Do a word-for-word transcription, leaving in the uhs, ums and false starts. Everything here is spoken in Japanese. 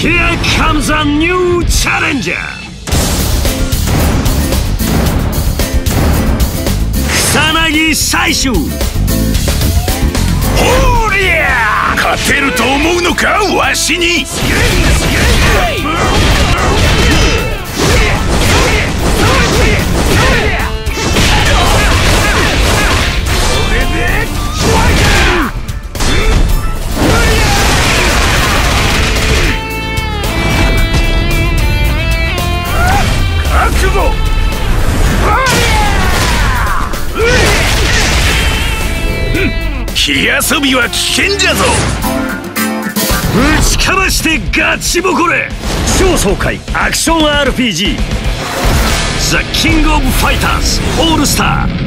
Here comes a new challenger! 草薙最終。 ほりゃ勝てると思うのかわしに。火遊びは危険じゃぞ。 ぶちかましてガチボコれ。超爽快アクション アールピージー The King of Fighters All Star